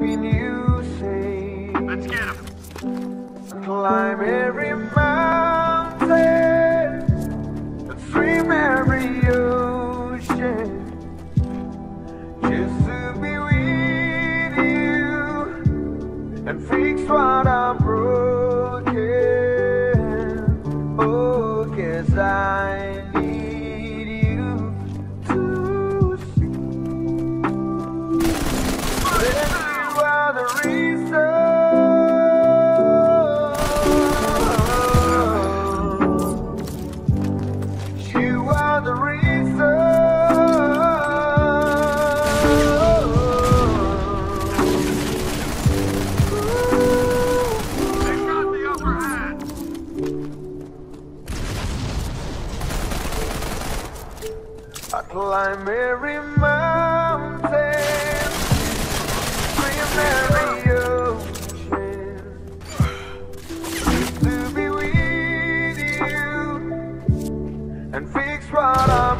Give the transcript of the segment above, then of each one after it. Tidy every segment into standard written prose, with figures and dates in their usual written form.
You say, let's get him. Climb every mountain and swim every ocean just to be with you and fix what I'm broken. Oh, 'cause I need you to see that you are the reason. I climb every mountain, swim every ocean, just to be with you and fix what I'm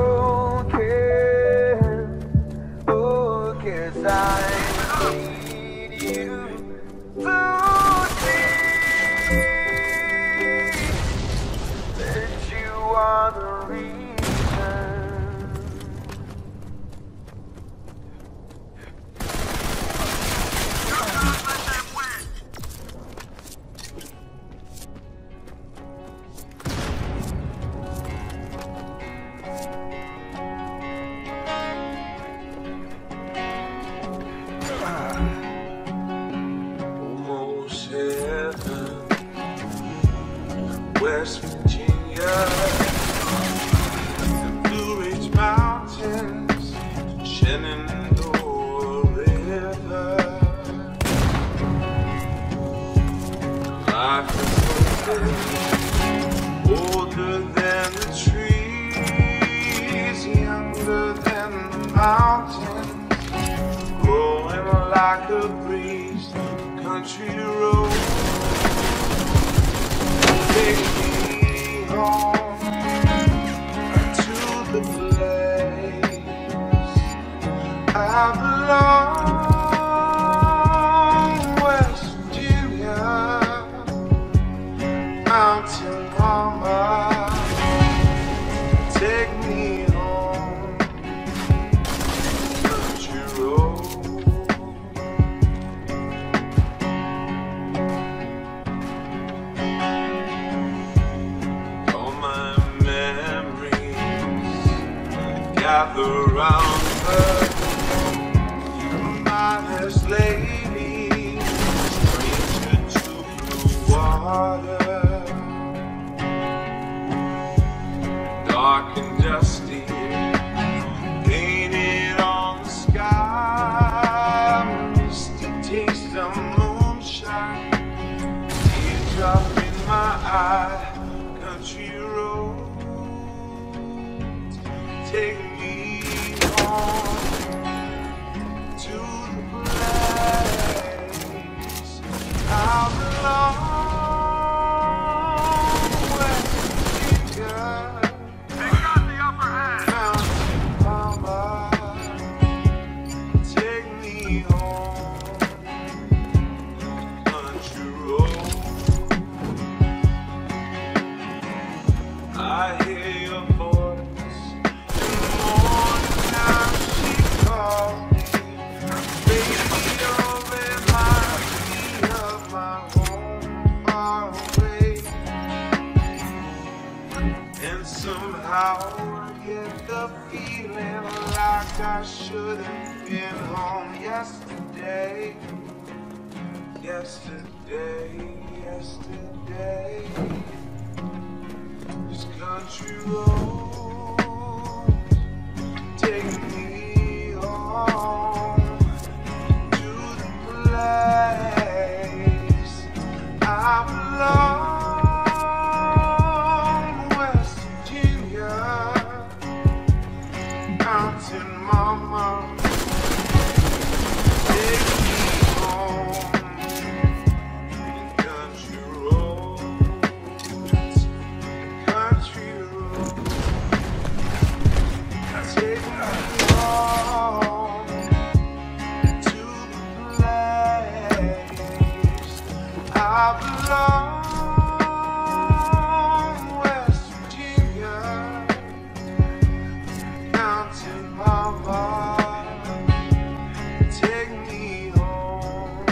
broken. Oh, 'cause I need you to see that you are the reason. Almost heaven, West Virginia, the Blue Ridge Mountains, Shenandoah River. Life is older than the trees, younger than the mountains, growing like a breeze. Country road, take me home to the place I belong. West Virginia, mountain mama, take me home. Country road. Gather round her, mindless lady, stranger to blue water, dark and dusty, painted on the sky, misty taste of moonshine, teardrop in my eye. Country road, take me home to the place I belong. West Virginia, They got the upper hand. mountain mama, take me home. Country road, I hear your voice. Somehow I get the feeling like I should have been home yesterday. Yesterday, yesterday. This country road, take me home to the place I belong. Mountain mama, take me home. Country roads, country roads. belong West Virginia, Mountain Mama, take me home,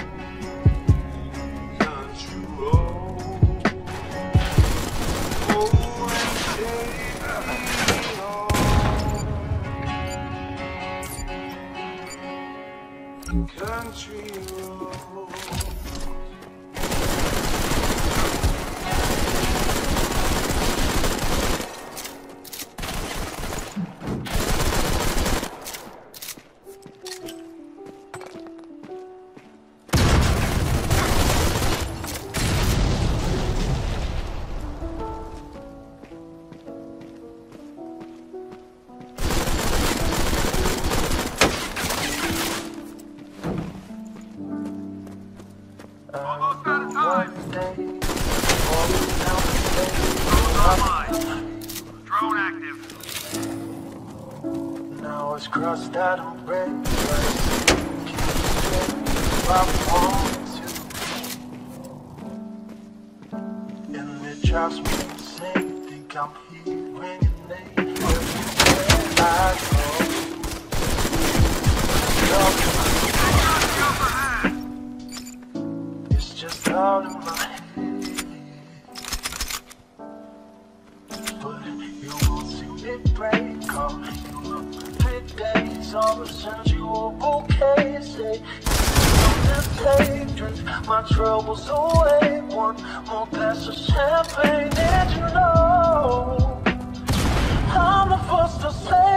country road, oh, and take me home, country road. Almost out of time. Online. Drone active. Now it's crossed out and red. If I want to, and it drives me insane. Think I'm hearing your name everywhere I go. It's just out of my head. But you won't see me break up. You look 3 days, all of a sudden you were okay. Say, just take, drink my troubles away. One more glass of champagne, and you know I'm the first to say